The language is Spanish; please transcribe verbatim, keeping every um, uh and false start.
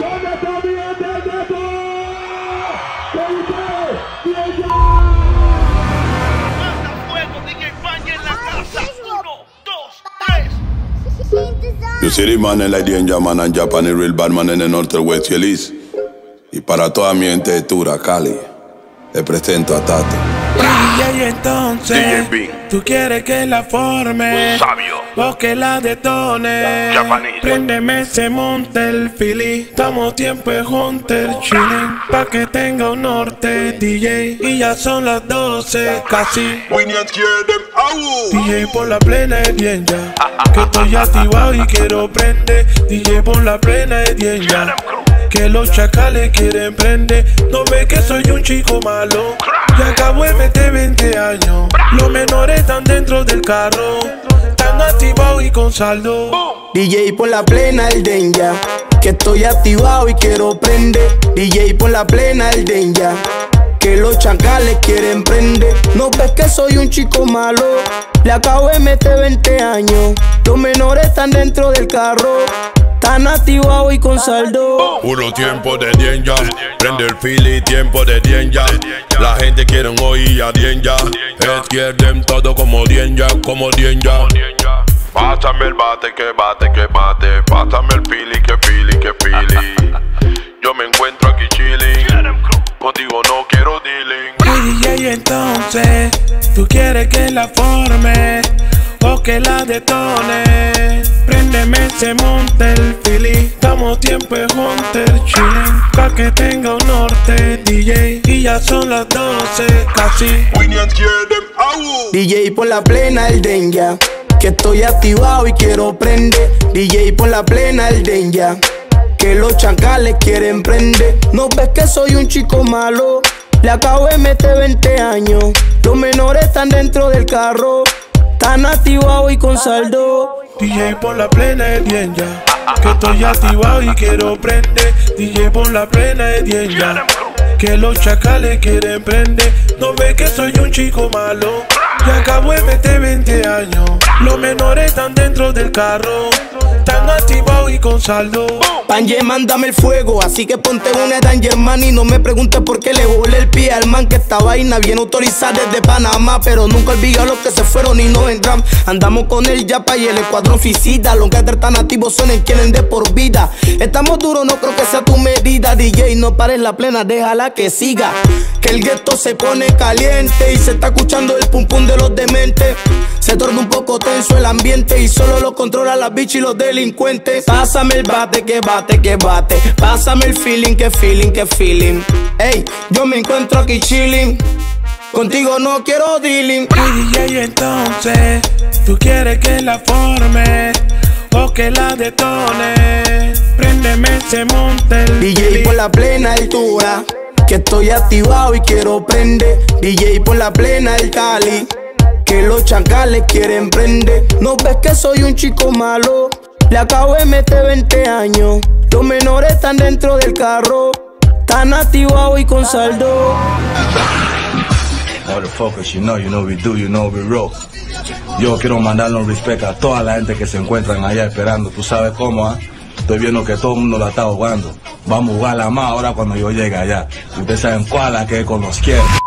¿Dónde está mi gente de todo? Manda fuego, D J Panje en la casa. Uno, dos, tres. You see the man like the Danger Man and Japan, the real bad man in the north or west, Chelis. Y para toda mi gente de Tura, Cali, le presento a Tato. Y entonces, tú quieres que la forme, o que la detone. Préndeme ese monte el fili. Estamos tiempo de Hunter chilling, pa' que tenga un norte, D J. Y ya son las doce casi. D J por la plena de Danger, que estoy activado y quiero prender. D J por la plena de Danger, que los chacales quieren prender. No ve que soy un chico malo, ya acabo de meter veinte años. Los menores están dentro del carro, están activados y con saldo. D J por la plena el Danger, que estoy activado y quiero prender. D J por la plena el Danger, que los chacales quieren prender. No ves que soy un chico malo, le acabo de meter veinte años. Los menores están dentro del carro, tan activado y con saldo. Puro tiempo de Danger, prende el fili, tiempo de Danger. La gente quiere oír a Danger, es quieren todo como Danger, como Danger. Pásame el bate, que bate, que bate. Pásame el fili, que fili, que fili. Yo me encuentro aquí chilling, contigo no quiero dealing. Y D J entonces, tú quieres que la forme, o que la detone. Préndeme ese monte el fili. Estamos tiempo de Hunter chilling, pa' que tenga un norte, D J. Y ya son las doce casi. D J por la plena el Danger, que estoy activado y quiero prender. D J por la plena el Danger, que los chacales quieren prender. No ves que soy un chico malo, le acabo de meter veinte años. Los menores están dentro del carro, tan activados y con saldo. D J por la plena de Danger, que estoy activado y quiero prender. D J por la plena de Danger, que los chacales quieren prender. No ve que soy un chico malo, ya acabo de meter veinte años. Los menores están dentro del carro, tan activados y con saldo. Panje, mándame el fuego, así que ponte una Danger Man. Y no me preguntes por qué le volé el pie al man, que esta vaina bien autorizada desde Panamá. Pero nunca olvida los que se fueron y no vendrán. Andamos con el Yapa y el escuadrón Fisida. Los que tan activos son el quieren de por vida. Estamos duros, no creo que sea tu medida. D J, no pares la plena, déjala que siga, que el gueto se pone caliente y se está escuchando el pum pum de los dementes. Se torna un poco tenso el ambiente y solo lo controla la bitch y los delincuentes. Pásame el bate, que bate, que bate. Pásame el feeling, que feeling, que feeling. Ey, yo me encuentro aquí chilling, contigo no quiero dealing. Y D J entonces, tú quieres que la forme, o que la detone. Préndeme ese monte el D J por la plena altura, que estoy activado y quiero prender. D J por la plena el Cali, que los chacales quieren prender. No ves que soy un chico malo, le acabo de meter veinte años. Los menores están dentro del carro, tan activados y con saldo. Motherfuckers, you know, you know we do, you know we roll. Yo quiero mandarle un respeto a toda la gente que se encuentran allá esperando. Tú sabes cómo, ¿ah? ¿eh? Estoy viendo que todo el mundo la está jugando. Vamos a jugarla más ahora cuando yo llegue allá. Ustedes saben cuál la que con los quiero.